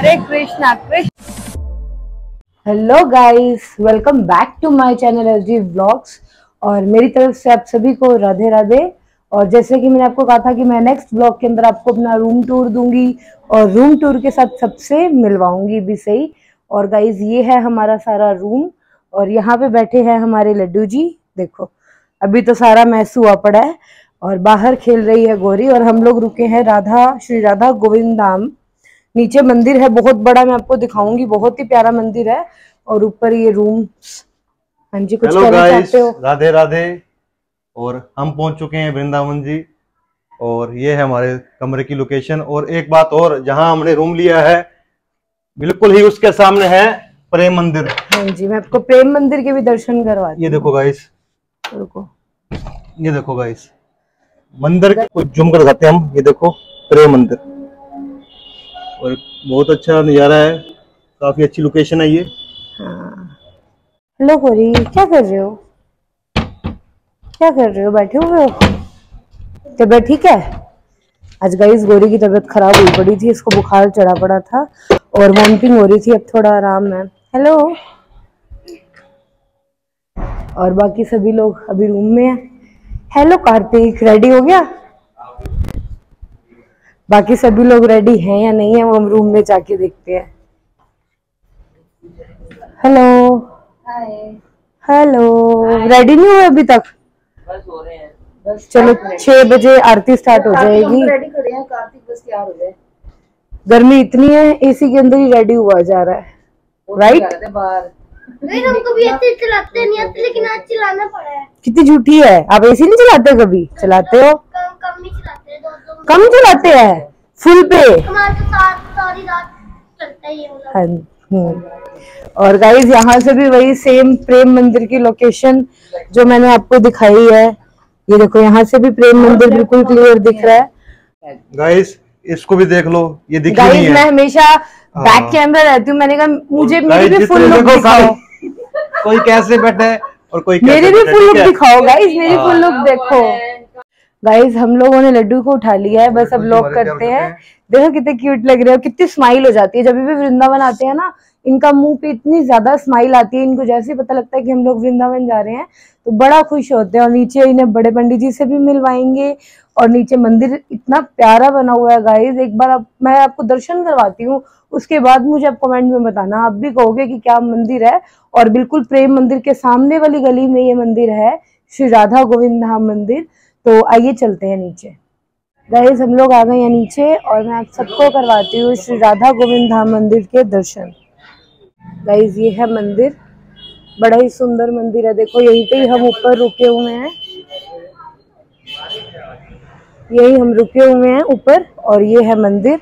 Hare Krishna Krishna. Hello guys, welcome back to my channel SD vlogs. और मेरी तरफ से आप सभी को राधे राधे। और जैसे कि मैंने आपको कहा था कि मैं नेक्स्ट ब्लॉग के अंदर आपको अपना रूम टूर दूंगी और रूम टूर के साथ सबसे मिलवाऊंगी भी सही। और गाइस ये है हमारा सारा रूम और यहाँ पे बैठे हैं हमारे लड्डू जी। देखो अभी तो सारा मैस हुआ पड़ा है और बाहर खेल रही है गौरी। और हम लोग रुके हैं श्री राधा गोविंद धाम। नीचे मंदिर है बहुत बड़ा, मैं आपको दिखाऊंगी, बहुत ही प्यारा मंदिर है। और ऊपर ये रूम। हाँ जी, कुछ कहना चाहते हो? राधे राधे। और हम पहुंच चुके हैं वृंदावन जी और ये है हमारे कमरे की लोकेशन। और एक बात और, जहां हमने रूम लिया है बिल्कुल ही उसके सामने है प्रेम मंदिर। हाँ जी, मैं आपको प्रेम मंदिर के भी दर्शन करवाती हूँ। ये देखो गाइस, रुको, ये देखो गाइस, मंदिर को जूम कर दिखाते हैं हम। ये देखो प्रेम मंदिर और बहुत अच्छा नजारा है, काफी अच्छी लोकेशन है ये। हाँ। हेलो गौरी, क्या कर रहे हो? क्या कर रहे हो? बैठे हुए हो? तबीयत ठीक है? आज गाइस गौरी की तबीयत खराब हुई पड़ी थी, इसको बुखार चढ़ा पड़ा था और वॉमिटिंग हो रही थी। अब थोड़ा आराम है। हेलो। और बाकी सभी लोग अभी रूम में हैं। हेलो कार्तिक, रेडी हो गया? बाकी सभी लोग रेडी हैं या नहीं है वो हम रूम में जाके देखते हैं। हेलो। हाय। हेलो। रेडी नहीं हुए अभी तक? बस हो रहे हैं। बस चलो 6 बजे आरती स्टार्ट हो जाएगी। रेडी खड़े हैं, कार्तिक बस तैयार हो जाए। गर्मी इतनी है, एसी के अंदर ही रेडी हुआ जा रहा है, राइट? नहीं, हम कभी ऐसे चलाते नहीं आते, लेकिन आज चलाना पड़ा है। कितनी झूठी है, आप एसी नहीं चलाते? कभी चलाते हो? कम नहीं चलाते हैं, दो कम चलाते हैं, फुल पे हमारे तो सारी रात चलता है ये वाला। और गाइस यहाँ से भी वही सेम प्रेम मंदिर की लोकेशन जो मैंने आपको दिखाई है। ये देखो यहाँ से भी प्रेम मंदिर बिल्कुल क्लियर दिख रहा है। गाइस इसको भी देख लो, ये दिख गाइस नहीं है। मैं हमेशा बैक कैमरा रहती हूँ, मैंने कहा मुझे मेरी भी फुल लुक दिखाओ। कोई कैसे बैठे है और कोई मेरी भी फुल लुक दिखाओ गाइस, मेरी फुल लुक देखो। गाइस हम लोगों ने लड्डू को उठा लिया है, बस अब लोग करते हैं। देखो कितने क्यूट लग रहे हो, कितनी स्माइल हो जाती है जब भी वृंदावन आते हैं ना। इनका मुंह पे इतनी ज्यादा स्माइल आती है, इनको जैसे ही पता लगता है कि हम लोग वृंदावन जा रहे हैं तो बड़ा खुश होते हैं। और नीचे इन्हें बड़े पंडित जी से भी मिलवाएंगे। और नीचे मंदिर इतना प्यारा बना हुआ है गाइस, एक बार मैं आपको दर्शन करवाती हूँ, उसके बाद मुझे आप कमेंट में बताना, आप भी कहोगे कि क्या मंदिर है। और बिल्कुल प्रेम मंदिर के सामने वाली गली में ये मंदिर है, श्री राधा गोविंद धाम मंदिर। तो आइए चलते हैं नीचे। गाइस हम लोग आ गए हैं नीचे और मैं आप सबको करवाती हूँ श्री राधा गोविंद धाम मंदिर के दर्शन। गाइस ये है मंदिर, बड़ा ही सुंदर मंदिर है। देखो यहीं पे ही हम ऊपर रुके हुए हैं, यही हम रुके हुए हैं ऊपर और ये है मंदिर।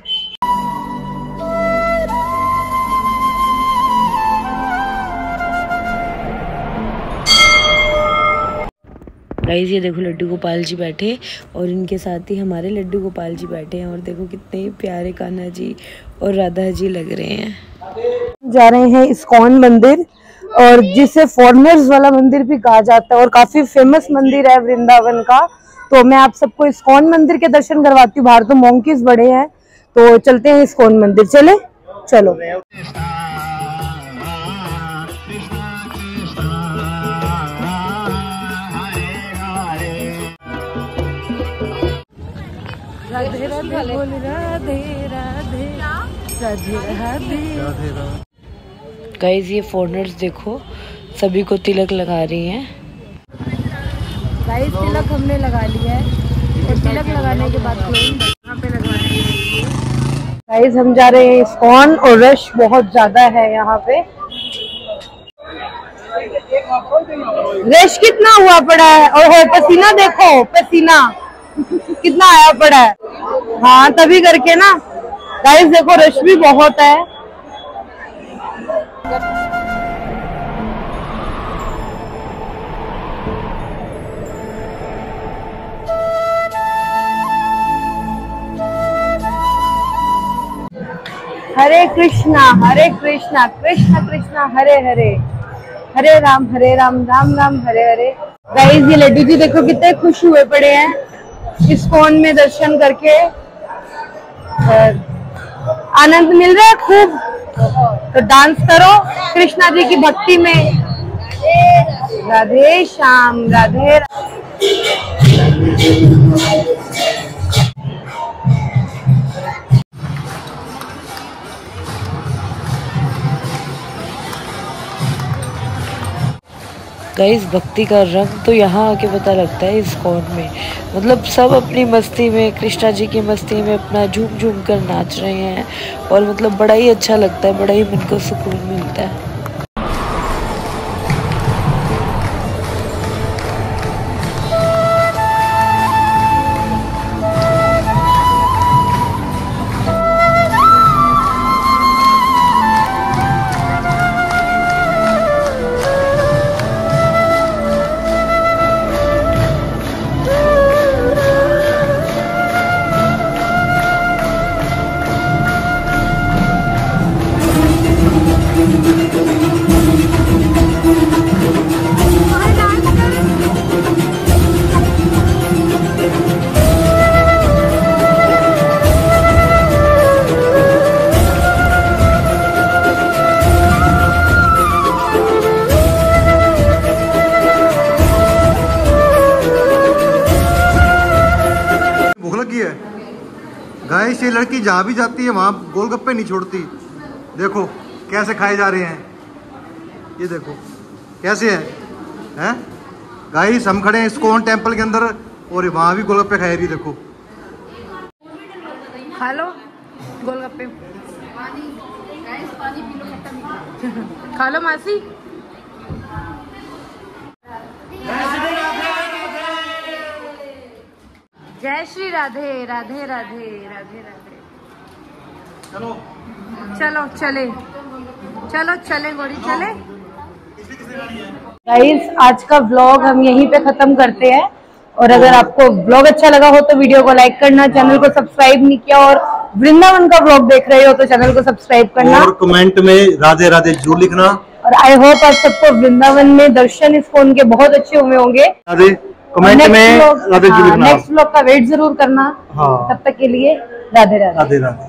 गाइस ये देखो लड्डू गोपाल जी बैठे और इनके साथ ही हमारे लड्डू गोपाल जी बैठे हैं। और देखो कितने प्यारे कान्हा जी और राधा जी लग रहे हैं। जा रहे हैं इस्कॉन मंदिर, और जिसे फॉरेनर्स वाला मंदिर भी कहा जाता है और काफी फेमस मंदिर है वृंदावन का। तो मैं आप सबको इस्कॉन मंदिर के दर्शन करवाती हूँ। बाहर तो मॉन्कीज बड़े हैं, तो चलते हैं इस्कॉन मंदिर। चले चलो। राधे राधे बोल राधे राधे राधे राधे। गाइस ये फॉरेनर्स देखो सभी को तिलक लगा रही हैं। गाइस तिलक हमने लगा लिया है और तिलक लगाने के बाद यहाँ पे लगवाने के लिए गाइस हम जा रहे हैं इस्कॉन और रश बहुत ज्यादा है यहाँ पे। रश कितना हुआ पड़ा है और पसीना देखो, पसीना कितना आया पड़ा है। हाँ तभी करके ना गाइस देखो रश भी बहुत है। हरे कृष्णा कृष्ण कृष्ण हरे हरे, हरे राम राम राम हरे हरे। गाइस ये लड्डू जी देखो कितने खुश हुए पड़े हैं इस्कॉन में दर्शन करके। आनंद मिल रहा है खूब, तो डांस करो कृष्णा जी की भक्ति में। राधे श्याम, राधे। गाइस भक्ति का रंग तो यहाँ आके पता लगता है इस्कॉन में। मतलब सब अपनी मस्ती में, कृष्णा जी की मस्ती में अपना झूम झूम कर नाच रहे हैं और मतलब बड़ा ही अच्छा लगता है, बड़ा ही मन को सुकून मिलता है। गाइस ये लड़की जहाँ भी जाती है वहाँ गोलगप्पे नहीं छोड़ती। देखो कैसे खाए जा रहे हैं, ये देखो कैसे हैं गाइस। हम खड़े हैं इस्कॉन टेम्पल के अंदर और वहाँ भी गोलगप्पे खाए रही। देखो खा लो गोलगप्पे, खा लो मासी। जय श्री राधे, राधे राधे, राधे राधे। चलो चलो चले, चलो चले गोरी चले। गाइस आज का व्लॉग हम यहीं पे खत्म करते हैं, और अगर आपको व्लॉग अच्छा लगा हो तो वीडियो को लाइक करना, चैनल को सब्सक्राइब नहीं किया और वृंदावन का व्लॉग देख रहे हो तो चैनल को सब्सक्राइब करना और कमेंट में राधे राधे जरूर लिखना। और आई होप आप सबको वृंदावन में दर्शन इस्कॉन के बहुत अच्छे हुए होंगे। राधे कमेंट में राधे जरूर लिखना। नेक्स्ट व्लॉग का वेट जरूर करना। हाँ। तब तक के लिए राधे राधे, राधे राधे।